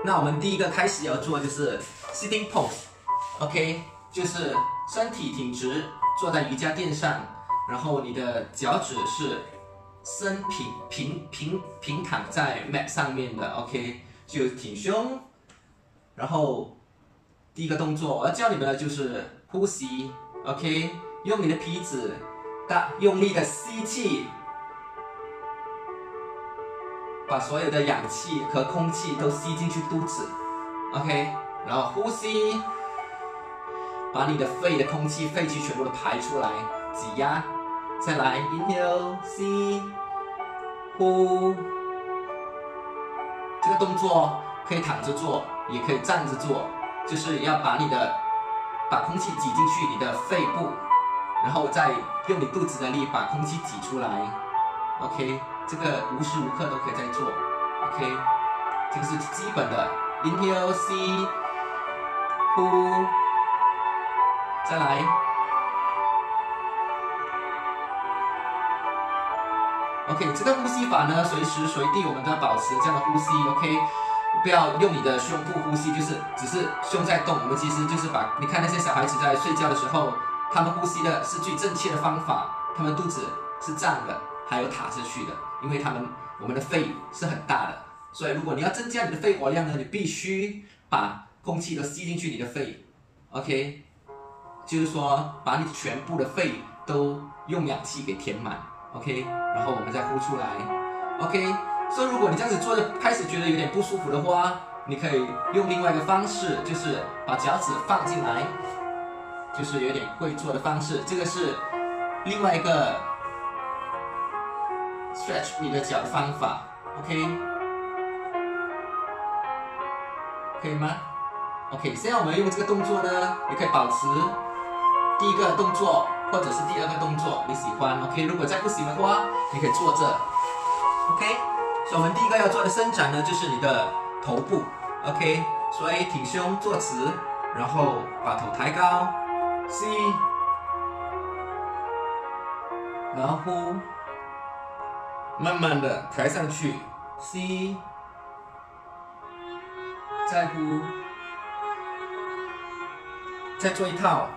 那我们第一个开始要做就是 sitting pose，OK， 就是身体挺直，坐在瑜伽垫上，然后你的脚趾是伸平躺在 mat 上面的 ，OK， 就挺胸。然后第一个动作我要教你们的就是呼吸 ，OK， 用你的鼻子用力的吸气。 把所有的氧气和空气都吸进去肚子 ，OK， 然后呼吸，把你的肺的空气、废气全部都排出来，挤压，再来 inhale 吸，呼。这个动作可以躺着做，也可以站着做，就是要把空气挤进去你的肺部，然后再用你肚子的力把空气挤出来 ，OK。 这个无时无刻都可以在做 ，OK， 这个是基本的 ，inhale 吸，呼，再来 ，OK， 这个呼吸法呢，随时随地我们都要保持这样的呼吸 ，OK， 不要用你的胸部呼吸，只是胸在动，我们其实就是你看那些小孩子在睡觉的时候，他们呼吸的是最正确的方法，他们肚子是胀的，还有塌下去的。 因为我们的肺是很大的，所以如果你要增加你的肺活量呢，你必须把空气都吸进去你的肺 ，OK， 就是说把你全部的肺都用氧气给填满 ，OK， 然后我们再呼出来 ，OK， 所以如果你这样子做的开始觉得有点不舒服的话，你可以用另外一个方式，就是把脚趾放进来，就是有点会做的方式，这个是另外一个。 stretch 你的脚的方法 ，OK， 可以吗 ？OK， 现在我们用这个动作呢，你可以保持第一个动作或者是第二个动作，你喜欢 ，OK。如果再不行的话，你可以坐这 ，OK。所以我们第一个要做的伸展呢，就是你的头部 ，OK。所以挺胸坐直，然后把头抬高，吸，然后呼。 慢慢的抬上去，吸，再呼，再做一套。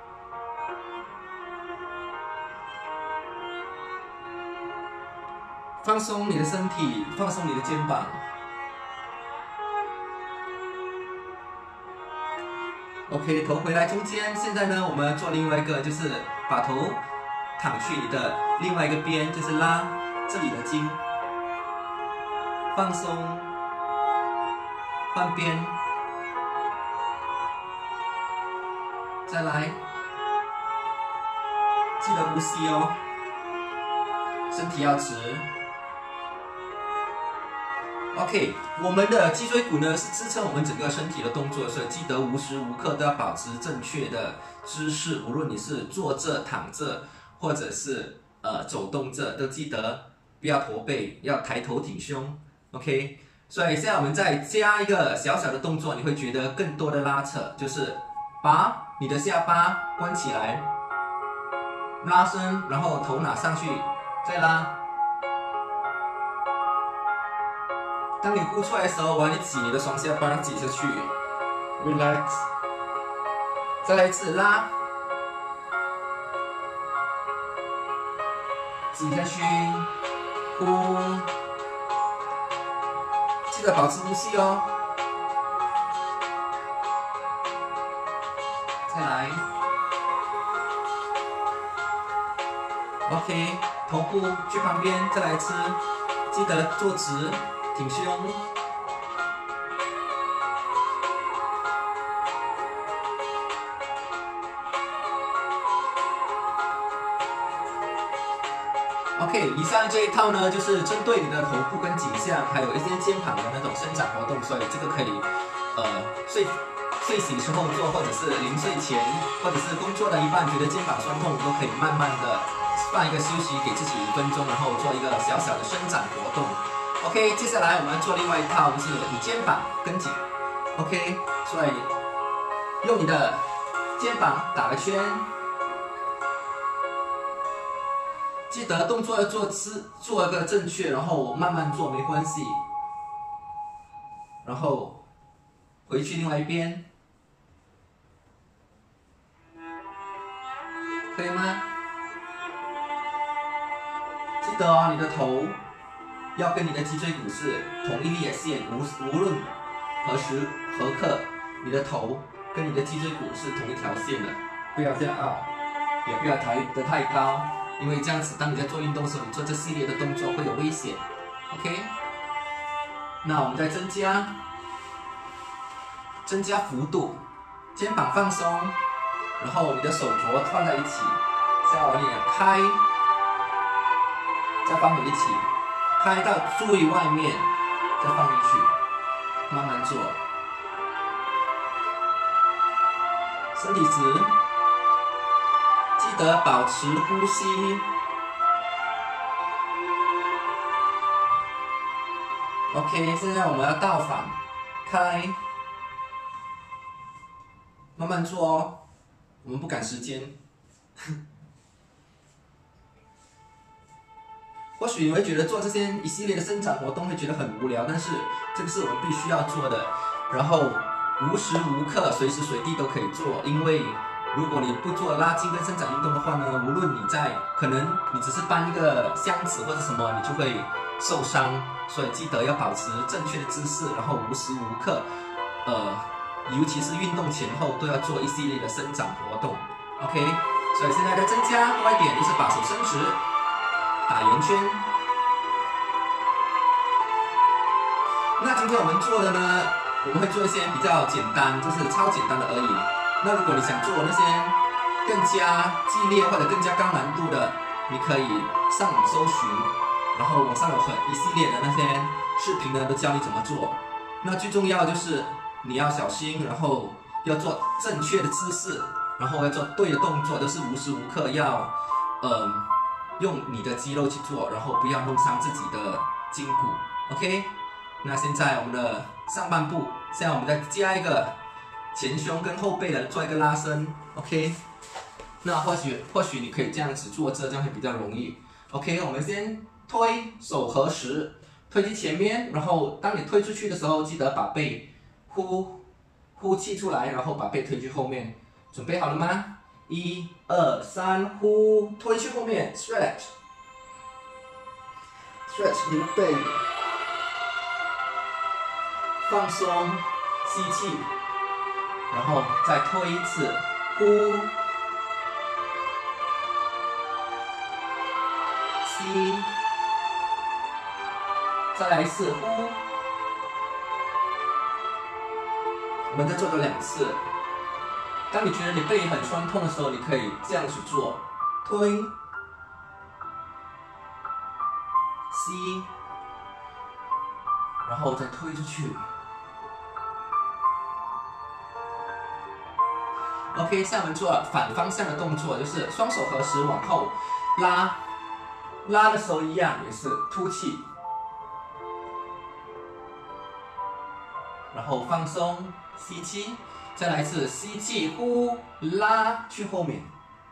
放松你的身体，放松你的肩膀。OK， 头回来中间。现在呢，我们做另外一个，就是把头躺去你的另外一个边，就是拉。 这里的筋，放松，换边，再来，记得呼吸哦，身体要直。OK， 我们的脊椎骨呢是支撑我们整个身体的动作，所以记得无时无刻都要保持正确的姿势，无论你是坐着、躺着，或者是走动着，都记得。 不要驼背，要抬头挺胸 ，OK。所以现在我们再加一个小小的动作，你会觉得更多的拉扯，就是把你的下巴关起来，拉伸，然后头拿上去，再拉。当你呼出来的时候，往你挤你的双下巴挤下去 ，relax。再来一次拉，挤下去。 呼，记得保持呼吸哦。再来 ，OK， 头部去旁边，再来一次，记得坐直，挺胸。OK， 以上这一套呢，就是针对你的头部跟颈项，还有一些肩膀的那种伸展活动，所以这个可以，睡醒时候做，或者是临睡前，或者是工作的一半觉得肩膀酸痛，都可以慢慢的放一个休息，给自己5分钟，然后做一个小小的伸展活动。OK， 接下来我们做另外一套，就是你肩膀跟颈。OK， 所以用你的肩膀打个圈。 记得动作要做一个正确，然后慢慢做没关系。然后回去另外一边，可以吗？记得哦，你的头要跟你的脊椎骨是同一列线，无论何时何刻，你的头跟你的脊椎骨是同一条线的，不要这样凹，也不要抬得太高，因为这样子，当你在做运动的时候，你做这系列的动作会有危险。OK， 那我们再增加幅度，肩膀放松，然后你的手镯放在一起，再往里开，再放回一起，开到最外面，再放进去，慢慢做，身体直，记得保持呼吸。OK， 现在我们要倒反，开，慢慢做哦，我们不赶时间。或许你会觉得做这些一系列的伸展活动会觉得很无聊，但是这个是我们必须要做的，然后无时无刻、随时随地都可以做。因为如果你不做拉筋跟伸展运动的话呢，无论你在可能你只是搬一个箱子或者什么，你就会受伤。所以记得要保持正确的姿势，然后无时无刻，尤其是运动前后都要做一系列的伸展活动。OK， 所以现在再增加多一点，就是把手伸直。打圆圈。那今天我们做的呢，我们会做一些比较简单，就是超简单的而已。那如果你想做那些更加激烈或者更加高难度的，你可以上网搜寻，然后网上有一系列的那些视频呢，都教你怎么做。那最重要就是你要小心，然后要做正确的姿势，然后要做对的动作，都是无时无刻要用你的肌肉去做，然后不要弄伤自己的筋骨。OK， 那现在我们的上半部，现在我们再加一个前胸跟后背的做一个拉伸。OK， 那或许你可以这样子坐着，这样会比较容易。OK， 我们先推，手合十，推去前面，然后当你推出去的时候，记得把背呼气出来，然后把背推去后面。准备好了吗？1、2、3，呼，推去后面 ，stretch 你的背，放松，吸气，然后再推一次，呼，吸，再来一次，呼，我们再做个2次。当你觉得你背很酸痛的时候，你可以这样去做，推，吸，然后再推出去。OK， 下面做反方向的动作，就是双手合十往后拉，拉的时候一样也是吐气，然后放松，吸气。再来一次，吸气，呼，拉去后面，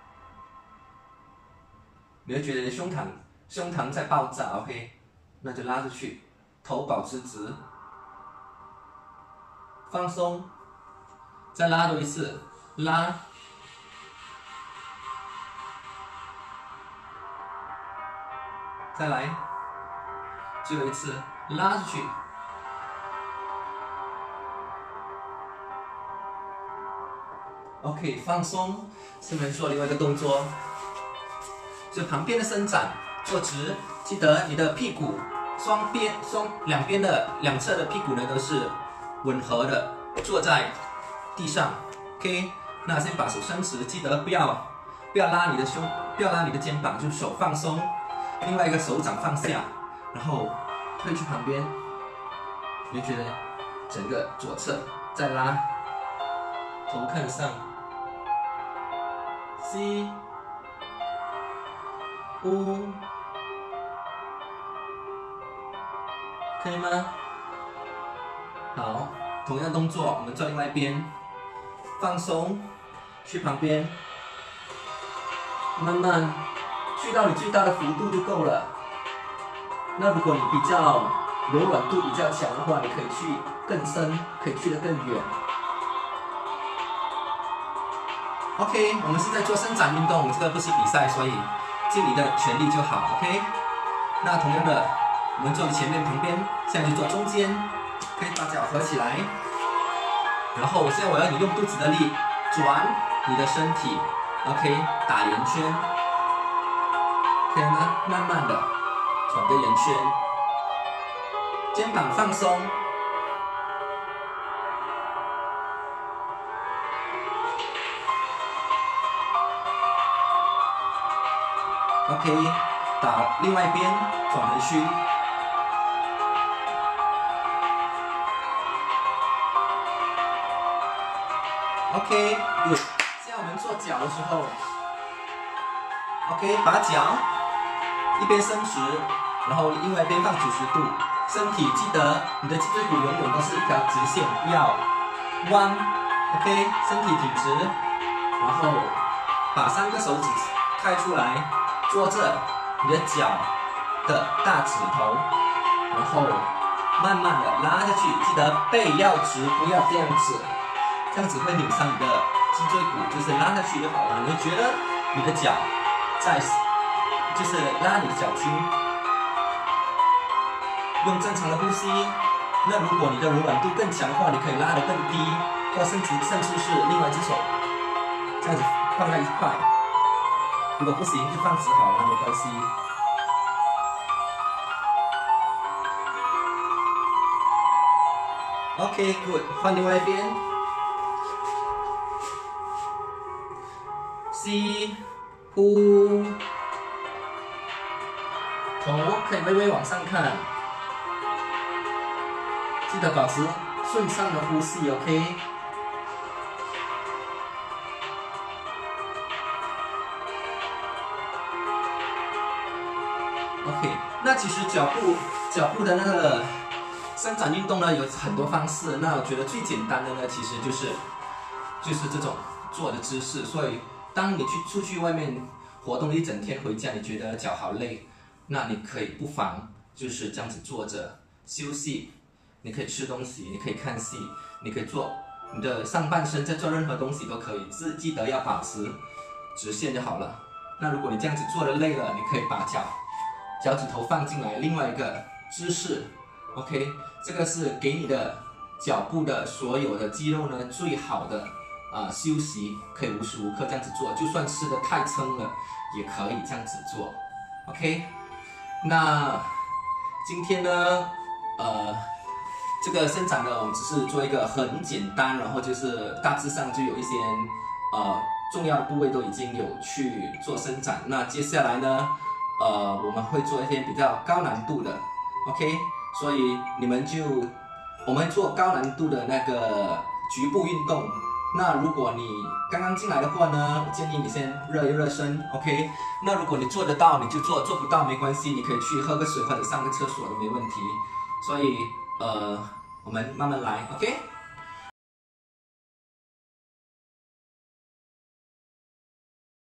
你会觉得你的胸膛在爆炸 ，OK， 那就拉出去，头保持直，放松，再拉多一次，拉，再来，最后一次，拉出去。OK， 放松。下面做另外一个动作，就旁边的伸展，坐直。记得你的屁股两边的两侧的屁股呢都是吻合的，坐在地上。OK， 那先把手伸直，记得不要拉你的胸，不要拉你的肩膀，就手放松，另外一个手掌放下，然后推去旁边，你就觉得整个左侧再拉，头看上。吸，呼，可以吗？好，同样动作，我们做另外一边，放松，去旁边，慢慢去到你最大的幅度就够了。那如果你比较柔软度比较强的话，你可以去更深，可以去得更远。OK， 我们是在做伸展运动，这个不是比赛，所以尽你的全力就好。OK， 那同样的，我们做前面、旁边，现在就做中间，可以把脚合起来。然后现在我要你用肚子的力转你的身体 ，OK， 打圆圈，可以吗？慢慢的转个圆圈，肩膀放松。OK， 打另外一边转回去。OK，good。现在我们做脚的时候 ，OK， 把脚一边伸直，然后另外一边放90度，身体记得你的脊椎骨永远都是一条直线，不要弯。OK， 身体挺直，然后把3个手指开出来。坐着你的脚的大指头，然后慢慢的拉下去，记得背要直，不要这样子，这样子会扭伤你的脊椎骨，就是拉下去就好了。你会觉得你的脚在，就是拉你的脚筋，用正常的呼吸。那如果你的柔软度更强的话，你可以拉得更低，或甚至是另外一只手这样子放在一块。如果不行就放直好了，没关系。OK， good， 换另外一边。吸，呼，头可以微微往上看，记得保持顺畅的呼吸 ，OK。OK， 那其实脚部的那个伸展运动呢，有很多方式。那我觉得最简单的呢，其实就是这种坐的姿势。所以，当你出去外面活动一整天，回家你觉得脚好累，那你可以不妨就是这样子坐着休息。你可以吃东西，你可以看戏，你可以做你的上半身在做任何东西都可以，记得要保持直线就好了。那如果你这样子坐的累了，你可以把脚趾头放进来，另外一个姿势 ，OK， 这个是给你的脚部的所有的肌肉呢最好的休息，可以无时无刻这样子做，就算吃的太撑了，也可以这样子做 ，OK。那今天呢，这个伸展呢，我们只是做一个很简单，然后就是大致上就有一些重要的部位都已经有去做伸展。那接下来呢？我们会做一些比较高难度的 ，OK， 所以我们会做高难度的那个局部运动。那如果你刚刚进来的话呢，我建议你先热一热身 ，OK。那如果你做得到你就做，做不到没关系，你可以去喝个水或者上个厕所都没问题。所以我们慢慢来 ，OK。